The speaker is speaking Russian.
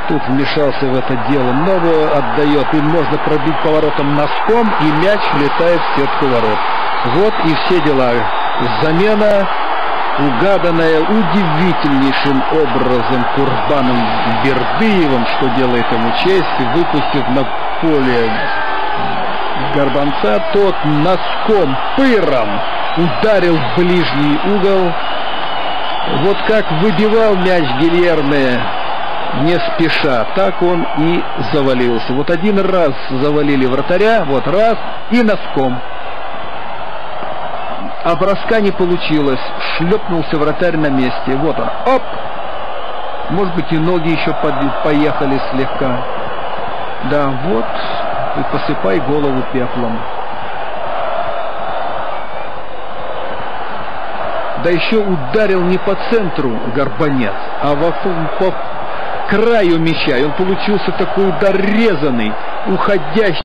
тут вмешался в это дело. Новую отдает. Им можно пробить поворотом носком, и мяч влетает в сетку ворот. Вот и все дела. Замена, угаданная удивительнейшим образом Курбаном Бердыевым, что делает ему честь, выпустив на поле Горбанца. Тот носком, пыром ударил в ближний угол. Вот как выбивал мяч Гильерме не спеша, так он и завалился. Вот один раз завалили вратаря, вот раз, и носком. А броска не получилось. Шлепнулся вратарь на месте. Вот он. Оп! Может быть, и ноги еще поехали слегка. Да, вот. И посыпай голову пеплом. Да еще ударил не по центру Горбанец, а по краю мяча. И он получился такой удар резаный, уходящий.